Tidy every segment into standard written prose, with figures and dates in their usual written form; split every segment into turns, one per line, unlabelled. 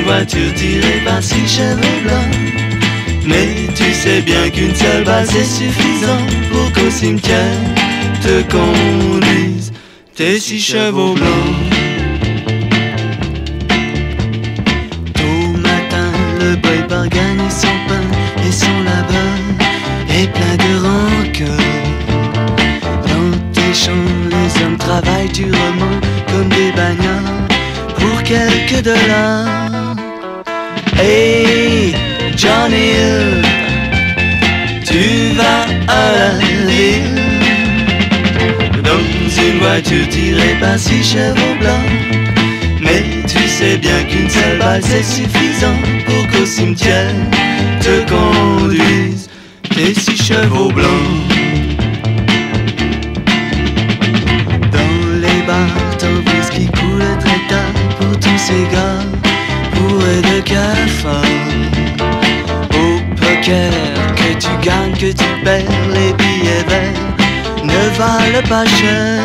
voiture tirée par 6 chevaux blancs. Mais tu sais bien qu'une seule balle c'est suffisant pour qu'au cimetière te conduisent tes 6 chevaux blancs. Tôt matin, le boy part gagner son pain et son labeur est plein de rancœur. Dans tes champs, les hommes travaillent durement comme des bagnards pour quelques dollars. Hey Johnny Hill, tu vas à la ville dans une voiture tirée par 6 chevaux blancs. Mais tu sais bien qu'une seule balle c'est suffisant pour qu'au cimetière te conduisent tes 6 chevaux blancs. Dans les bars, ton whisky coule très tard pour tous ces gars bourrés de cafard. Au poker, que tu gagnes, que tu perds, les billets verts ne valent pas cher.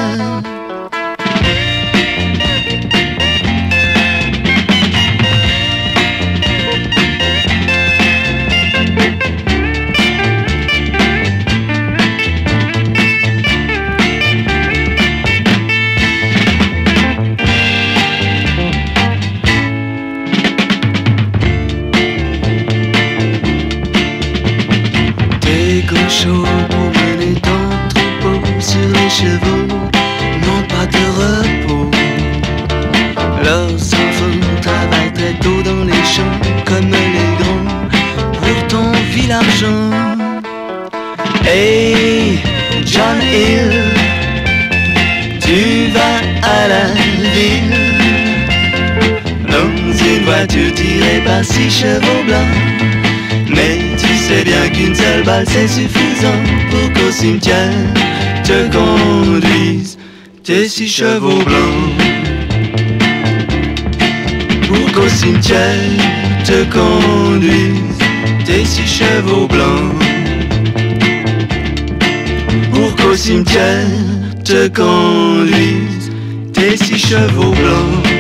Chaud pour mener ton troupeau sur les chevaux, n'ont pas de repos. Leurs enfants travaillent très tôt dans les champs comme les grands pour ton vil argent. Hey John Hill, tu vas à la ville dans une voiture tirée par 6 chevaux blancs. Mais tu sais bien qu'une seule balle c'est suffisant pour qu'au cimetière te conduisent tes 6 chevaux blancs. Pour qu'au cimetière te conduisent tes 6 chevaux blancs. Pour qu'au cimetière te conduisent tes 6 chevaux blancs.